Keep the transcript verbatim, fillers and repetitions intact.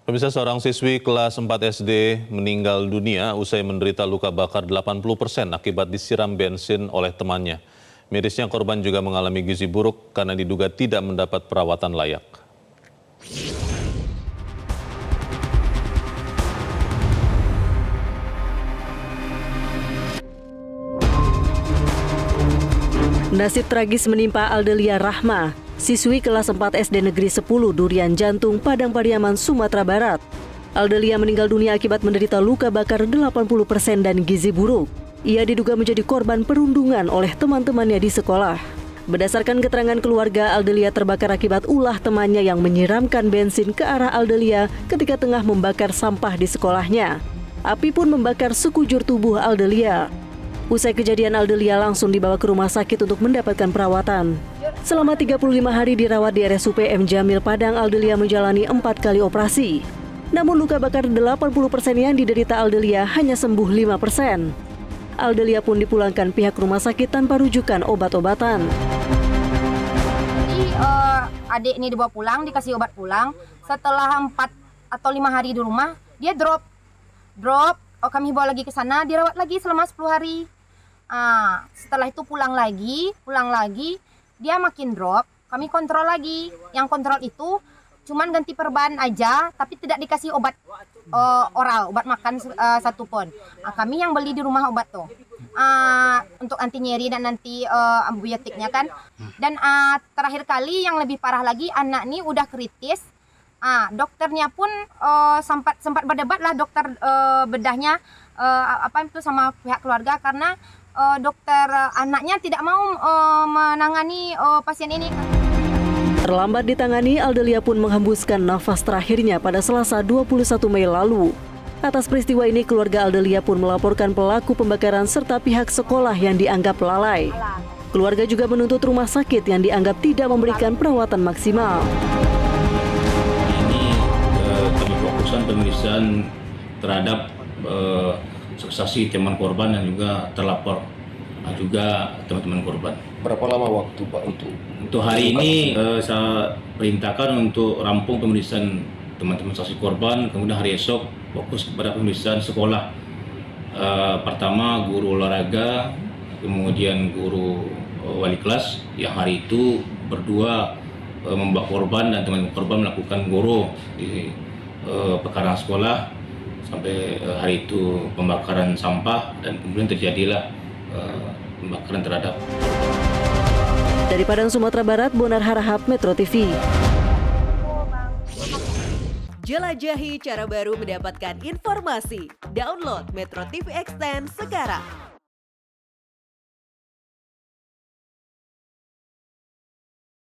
Pemirsa, seorang siswi kelas empat S D meninggal dunia usai menderita luka bakar delapan puluh persen akibat disiram bensin oleh temannya. Mirisnya korban juga mengalami gizi buruk karena diduga tidak mendapat perawatan layak. Nasib tragis menimpa Aldelia Rahma, siswi kelas empat S D Negeri sepuluh Durian Jantung, Padang Pariaman, Sumatera Barat. Aldelia meninggal dunia akibat menderita luka bakar delapan puluh persen dan gizi buruk. Ia diduga menjadi korban perundungan oleh teman-temannya di sekolah. Berdasarkan keterangan keluarga, Aldelia terbakar akibat ulah temannya yang menyiramkan bensin ke arah Aldelia ketika tengah membakar sampah di sekolahnya. Api pun membakar sekujur tubuh Aldelia. Usai kejadian, Aldelia langsung dibawa ke rumah sakit untuk mendapatkan perawatan. Selama tiga puluh lima hari dirawat di R S U P M Jamil Padang, Aldelia menjalani empat kali operasi. Namun luka bakar delapan puluh persen yang diderita Aldelia hanya sembuh lima persen. Aldelia pun dipulangkan pihak rumah sakit tanpa rujukan obat-obatan. Jadi uh, adik ini dibawa pulang, dikasih obat pulang. Setelah empat atau lima hari di rumah, dia drop. Drop, oh, kami bawa lagi ke sana, dirawat lagi selama sepuluh hari. Ah, setelah itu pulang lagi, pulang lagi, dia makin drop. Kami kontrol lagi. Yang kontrol itu cuman ganti perban aja, tapi tidak dikasih obat uh, oral, obat makan uh, satu pun. Ah, kami yang beli di rumah obat tuh, ah, untuk anti nyeri dan nanti uh, antibiotiknya kan. Dan uh, terakhir kali yang lebih parah lagi, anak nih udah kritis. Ah, dokternya pun uh, sempat sempat berdebat lah dokter uh, bedahnya uh, apa itu sama pihak keluarga karena uh, dokter uh, anaknya tidak mau uh, menangani uh, pasien ini. Terlambat ditangani, Aldelia pun menghembuskan nafas terakhirnya pada Selasa dua puluh satu Mei lalu. Atas peristiwa ini, keluarga Aldelia pun melaporkan pelaku pembakaran serta pihak sekolah yang dianggap lalai. Keluarga juga menuntut rumah sakit yang dianggap tidak memberikan perawatan maksimal. Pemeriksaan terhadap uh, saksi teman korban dan juga terlapor, nah, juga teman-teman korban. Berapa lama waktu Pak itu? Untuk hari ini uh, saya perintahkan untuk rampung pemeriksaan teman-teman saksi korban, kemudian hari esok fokus kepada pemeriksaan sekolah. Uh, pertama guru olahraga, kemudian guru uh, wali kelas yang hari itu berdua uh, membawa korban dan teman korban melakukan goro di Uh, pekarangan sekolah sampai uh, hari itu pembakaran sampah dan kemudian terjadilah uh, pembakaran terhadap. Dari Padang, Sumatera Barat, Bonar Harahap, Metro T V. Jelajahi cara baru mendapatkan informasi. Download Metro T V Extend sekarang.